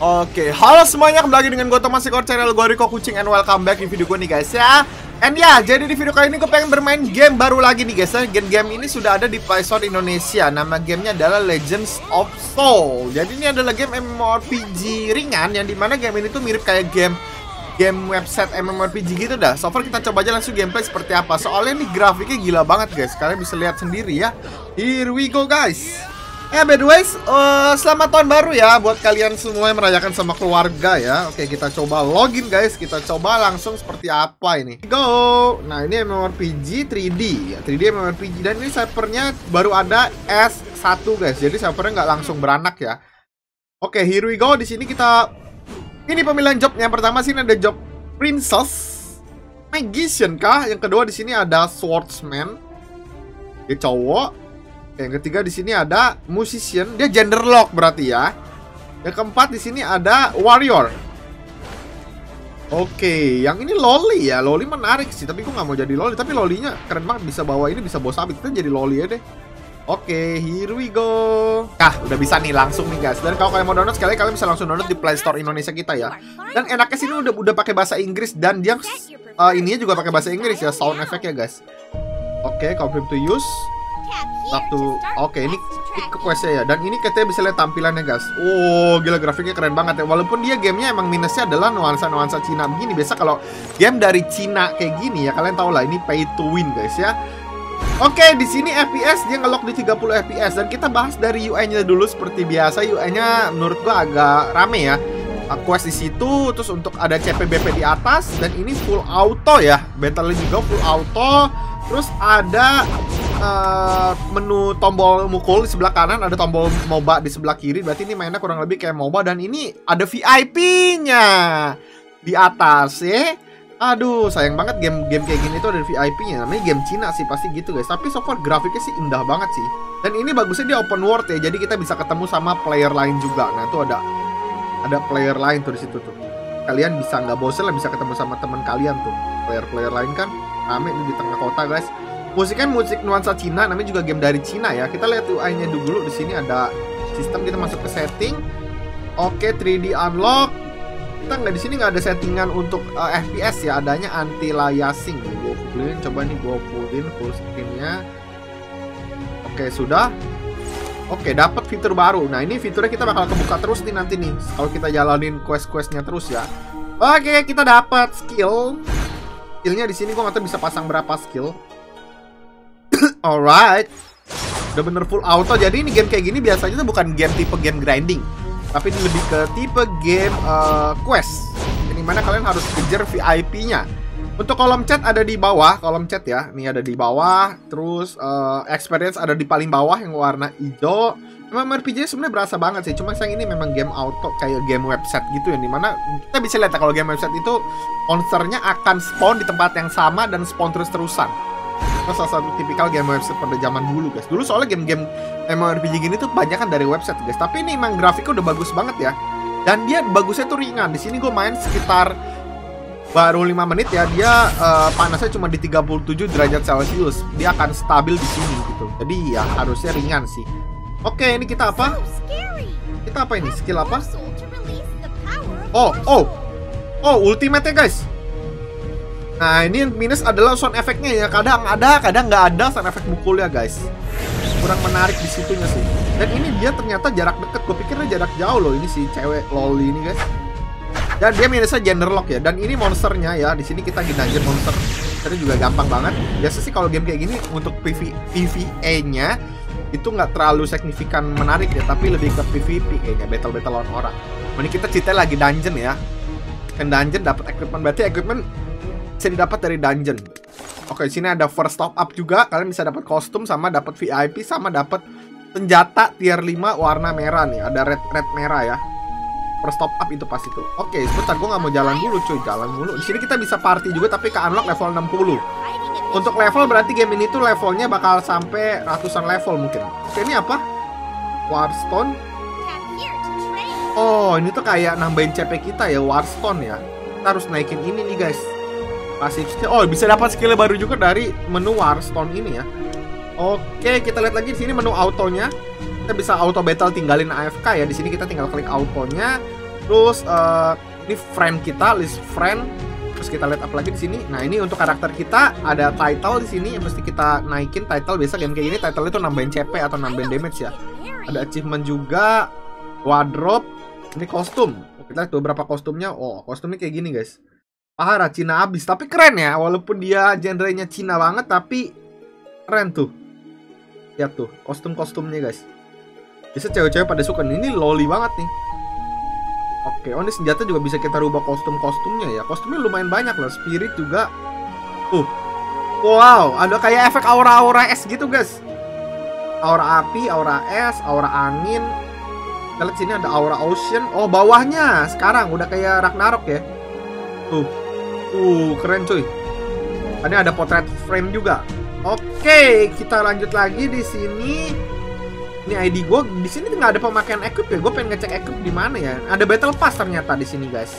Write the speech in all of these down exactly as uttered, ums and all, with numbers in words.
Oke, halo semuanya, kembali lagi dengan gue Thomas Sikor, channel gue Riko Kucing, and welcome back di video gue nih guys ya. And ya, jadi di video kali ini gue pengen bermain game baru lagi nih guys ya. Game-game ini sudah ada di Play Store Indonesia. Nama gamenya adalah Legends of Soul. Jadi ini adalah game MMORPG ringan, yang dimana game ini tuh mirip kayak game game website MMORPG gitu dah. So far kita coba aja langsung gameplay seperti apa. Soalnya nih grafiknya gila banget guys. Kalian bisa lihat sendiri ya. Here we go guys. Ya, by the way, uh, selamat tahun baru ya buat kalian semua yang merayakan sama keluarga ya. Oke, kita coba login guys. Kita coba langsung seperti apa ini. Go. Nah, ini MMORPG tiga D ya, tiga D MMORPG, dan ini servernya baru ada S satu guys. Jadi servernya nggak langsung beranak ya. Oke, here we go. Di sini kita ini pemilihan job. Yang pertama sini ada job Princess Magician kah? Yang kedua di sini ada Swordsman. Dia cowok. Yang ketiga di sini ada musician, dia gender lock berarti ya. Yang keempat di sini ada warrior. Oke, yang ini loli ya. Loli menarik sih, tapi gue nggak mau jadi loli. Tapi lolinya keren banget, bisa bawa ini, bisa bawa sabit. Kita jadi loli ya deh. Oke, here we go. Nah, udah bisa nih langsung nih guys. Dan kalau kalian mau download sekali, kalian bisa langsung download di Play Store Indonesia kita ya. Dan enaknya sini udah udah pakai bahasa Inggris, dan dia uh, ininya juga pakai bahasa Inggris ya, sound effect ya guys. Oke, confirm to use. Satu, oke, ini, ini ke questnya ya. Dan ini katanya bisa lihat tampilannya guys. Oh, gila, grafiknya keren banget ya. Walaupun dia gamenya emang minusnya adalah nuansa-nuansa Cina begini. Biasa kalau game dari Cina kayak gini ya, kalian tau lah, ini pay to win guys ya. Oke, di sini F P S dia ngelock di tiga puluh F P S. Dan kita bahas dari U I-nya dulu seperti biasa. U I-nya menurut gua agak rame ya. Quest di situ, terus untuk ada C P B P di atas, dan ini full auto ya. Battle-nya juga full auto. Terus ada uh, menu tombol mukul di sebelah kanan, ada tombol MOBA di sebelah kiri. Berarti ini mainnya kurang lebih kayak MOBA. Dan ini ada V I P-nya di atas ya. Aduh, sayang banget game-game kayak gini tuh ada V I P-nya. Namanya game Cina sih pasti gitu guys. Tapi so far grafiknya sih indah banget sih. Dan ini bagusnya dia open world ya. Jadi kita bisa ketemu sama player lain juga. Nah, itu ada ada player lain tuh di situ tuh. Kalian bisa nggak bosen lah, bisa ketemu sama teman kalian tuh. Player-player lain kan rame di tengah kota guys. Musiknya musik nuansa Cina, namanya juga game dari Cina ya. Kita lihat U I-nya dulu. Di sini ada sistem, kita masuk ke setting. Oke, tiga D unlock. Kita nggak di sini nggak ada settingan untuk uh, F P S ya, adanya anti layasing. Gue fullin, coba nih gue fullin full screen-nya. Oke, sudah. Oke, dapat fitur baru. Nah, ini fiturnya kita bakal kebuka terus nih nanti nih kalau kita jalanin quest-questnya terus ya. Oke, kita dapat skill. Skillnya di sini gue nggak tahu bisa pasang berapa skill. Alright, udah bener full auto. Jadi ini game kayak gini biasanya tuh bukan game tipe game grinding, tapi ini lebih ke tipe game uh, quest, yang dimana kalian harus kejar V I P-nya. Untuk kolom chat ada di bawah, kolom chat ya, ini ada di bawah. Terus uh, experience ada di paling bawah yang warna hijau. MMORPG sebenarnya berasa banget sih, cuma sayang ini memang game auto kayak game website gitu, yang dimana kita bisa lihat ya, kalau game website itu monsternya akan spawn di tempat yang sama dan spawn terus-terusan. Itu salah satu tipikal game website pada zaman dulu guys. Dulu soalnya game-game MMORPG gini tuh banyak kan dari website guys. Tapi ini emang grafiknya udah bagus banget ya. Dan dia bagusnya tuh ringan. Di sini gue main sekitar baru lima menit ya. Dia uh, panasnya cuma di tiga puluh tujuh derajat Celcius. Dia akan stabil di sini gitu. Jadi ya harusnya ringan sih. Oke, ini kita apa? Kita apa ini? Skill apa? Oh, oh. Oh, ultimate ya guys. Nah, ini yang minus adalah sound effect-nya ya. Kadang ada, kadang nggak ada sound effect mukulnya guys. Kurang menarik di situnya sih. Dan ini dia ternyata jarak deket. Gue pikirnya jarak jauh loh. Ini si cewek loli ini guys. Dan dia minusnya gender lock ya. Dan ini monsternya ya. Di sini kita di dungeon monster. Monsternya juga gampang banget. Biasa sih kalau game kayak gini untuk P V E-nya itu nggak terlalu signifikan menarik ya, tapi lebih ke P V P kayaknya, battle-battle lawan orang. Ini kita cerita lagi dungeon ya. Kan dungeon dapat equipment, berarti equipment bisa didapat dari dungeon. Oke, sini ada first top up juga. Kalian bisa dapat kostum, sama dapat V I P, sama dapat senjata tier lima warna merah nih. Ada red red merah ya. First top up itu pasti tuh. Oke, sebentar, gue nggak mau jalan dulu cuy, jalan dulu. Di sini kita bisa party juga, tapi ke unlock level enam puluh. Untuk level berarti game ini tuh levelnya bakal sampai ratusan level mungkin. Oke, ini apa? Warstone. Oh, ini tuh kayak nambahin C P kita ya, Warstone ya. Kita harus naikin ini nih guys. Pasif skill. Oh, bisa dapat skill baru juga dari menu Warstone ini ya. Oke, kita lihat lagi di sini menu autonya. Kita bisa auto battle tinggalin A F K ya. Di sini kita tinggal klik autonya. Terus uh, ini friend kita, list friend. Terus kita lihat apa lagi di sini. Nah, ini untuk karakter kita ada title di sini yang mesti kita naikin. Title biasa game kayak gini title itu nambahin C P atau nambahin damage ya. Ada achievement juga, wardrobe, ini kostum. Kita lihat beberapa kostumnya. Oh, kostumnya kayak gini, guys. Parah, Cina abis, tapi keren ya. Walaupun dia genrenya Cina banget, tapi keren tuh. Lihat tuh, kostum-kostumnya, guys. Bisa cewek-cewek pada suka. Ini loli banget nih. Oke, oh ini senjata juga bisa kita rubah kostum-kostumnya ya. Kostumnya lumayan banyak loh. Spirit juga. Tuh. Wow, ada kayak efek aura-aura es gitu, guys. Aura api, aura es, aura angin. Kita lihat sini ada aura ocean. Oh, bawahnya sekarang udah kayak Ragnarok ya. Tuh. Uh, keren cuy. Ini ada potret frame juga. Oke, kita lanjut lagi di sini. Ini I D gue di sini nggak ada pemakaian equip ya. Gue pengen ngecek equip di mana ya. Ada battle pass ternyata di sini, guys.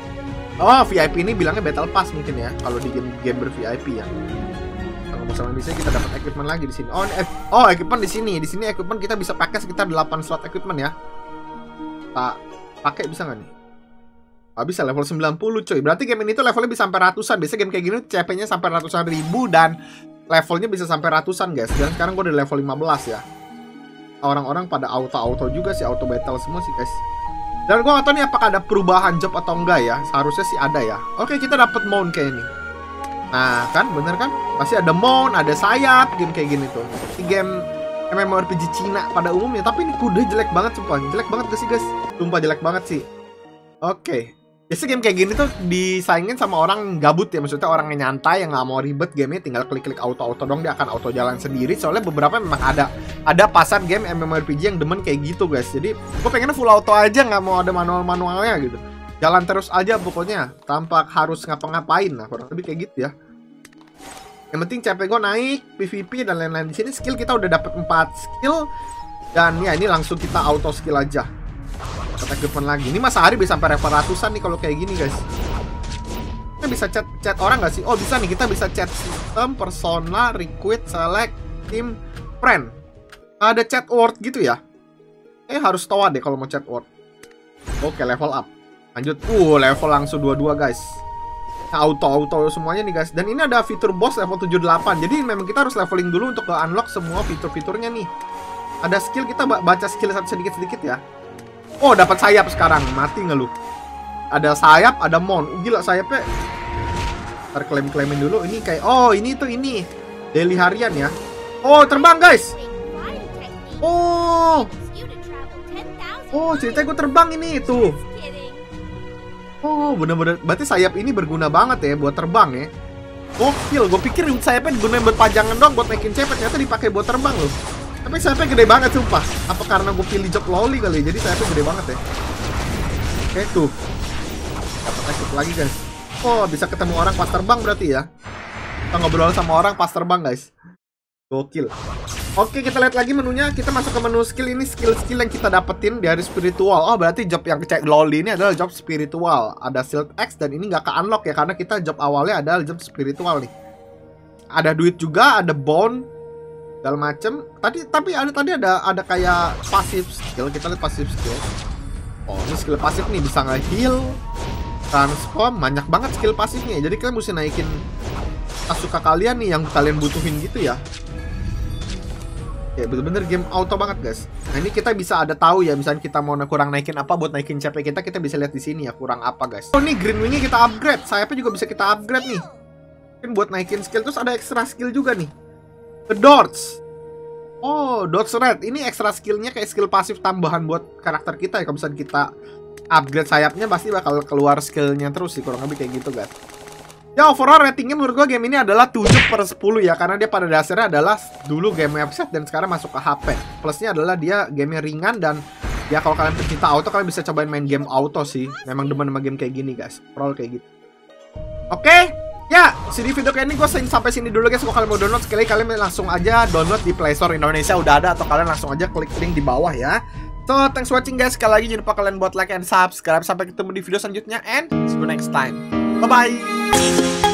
Oh, V I P ini bilangnya battle pass mungkin ya. Kalau di game game ber V I P ya. Kalau misalnya bisa kita dapat equipment lagi di sini. Oh, ini, oh equipment di sini. Di sini equipment kita bisa pakai sekitar delapan slot equipment ya. Tak pakai bisa nggak nih? Ah, bisa level sembilan puluh coy. Berarti game ini tuh levelnya bisa sampai ratusan. Biasanya game kayak gini C P-nya sampai ratusan ribu dan levelnya bisa sampai ratusan, guys. Dan sekarang gue udah level lima belas ya. Orang-orang pada auto-auto juga sih, auto battle semua sih, guys. Dan gue gak tau nih apakah ada perubahan job atau enggak ya. Seharusnya sih ada ya. Oke, kita dapat mount kayak ini. Nah, kan bener kan? Pasti ada mount, ada sayap, game kayak gini tuh. Ini game MMORPG Cina pada umumnya. Tapi ini kuda jelek banget sumpah. Jelek banget gak sih, guys? Sumpah jelek banget sih. Oke. Biasanya game kayak gini tuh disaingin sama orang gabut ya. Maksudnya orang yang nyantai, yang nggak mau ribet gamenya, tinggal klik-klik auto-auto dong, dia akan auto jalan sendiri. Soalnya beberapa memang ada ada pasar game MMORPG yang demen kayak gitu, guys. Jadi gue pengennya full auto aja, nggak mau ada manual-manualnya gitu. Jalan terus aja pokoknya, tanpa harus ngapa-ngapain lah, kurang lebih kayak gitu ya. Yang penting C P gue naik, P V P dan lain-lain. Di sini skill kita udah dapat empat skill. Dan ya ini langsung kita auto skill aja. Dapat equipment lagi. Ini masa hari bisa sampai level ratusan nih kalau kayak gini, guys. Kita bisa chat chat orang nggak sih? Oh bisa nih, kita bisa chat sistem, persona, recruit, select, team, friend. Ada chat word gitu ya? Eh harus tahu deh kalau mau chat word. Oke, level up. Lanjut. Uh, level langsung dua-dua, guys. Nah, auto-auto semuanya nih, guys. Dan ini ada fitur boss level tujuh puluh delapan. Jadi memang kita harus leveling dulu untuk ke unlock semua fitur-fiturnya nih. Ada skill, kita baca skill sedikit-sedikit ya. Oh, dapat sayap sekarang. Mati nggak lu? Ada sayap, ada mon. Uh, gila sayapnya. Ntar klaim-klaimin dulu. Ini kayak, oh ini tuh ini. Daily harian ya. Oh, terbang, guys. Oh. Oh, ceritanya gue terbang ini tuh. Oh, bener-bener. Berarti sayap ini berguna banget ya buat terbang ya. Gokil, gue pikir sayapnya gunain buat pajangan dong, buat naikin C P. Ternyata dipakai buat terbang loh. Tapi sayapnya gede banget sumpah. Apa karena gue pilih job loli kali, jadi sayapnya gede banget ya. Oke tuh. Dapat ekip lagi, guys. Oh, bisa ketemu orang pas terbang berarti ya. Kita ngobrol sama orang pas terbang, guys. Gokil. Oke, kita lihat lagi menunya. Kita masuk ke menu skill. Ini skill-skill yang kita dapetin dari spiritual. Oh, berarti job yang cek loli ini adalah job spiritual. Ada shield X dan ini nggak ke-unlock ya, karena kita job awalnya adalah job spiritual nih. Ada duit juga, ada bond, segala macem. Tadi tapi ada tadi ada ada kayak pasif skill. Kita lihat pasif skill. Oh, ini skill pasif nih, bisa nge-heal, transform, banyak banget skill pasifnya. Jadi kalian mesti naikin suka kalian nih yang kalian butuhin gitu ya. Ya bener-bener game auto banget, guys. Nah ini kita bisa ada tahu ya, misalnya kita mau kurang naikin apa buat naikin C P kita, kita bisa lihat di sini ya kurang apa, guys. Oh ini green wingnya kita upgrade, sayapnya juga bisa kita upgrade nih. Mungkin buat naikin skill, terus ada extra skill juga nih. The dots. Oh dots red, ini extra skillnya kayak skill pasif tambahan buat karakter kita ya. Kalau misalnya kita upgrade sayapnya pasti bakal keluar skillnya terus sih, kurang lebih kayak gitu, guys. Ya overall ratingnya menurut gue game ini adalah tujuh per sepuluh ya. Karena dia pada dasarnya adalah dulu game website dan sekarang masuk ke H P. Plusnya adalah dia game ringan dan ya kalau kalian pencinta auto kalian bisa cobain main game auto sih. Memang demen sama game kayak gini, guys. Overall kayak gitu. Oke okay. Ya si di video kayak ini gue sampai sini dulu, guys. Kalau kalian mau download sekali kalian langsung aja download di Play Store Indonesia udah ada, atau kalian langsung aja klik link di bawah ya. So thanks for watching, guys. Sekali lagi jangan lupa kalian buat like and subscribe. Sampai ketemu di video selanjutnya and see you next time. Bye-bye.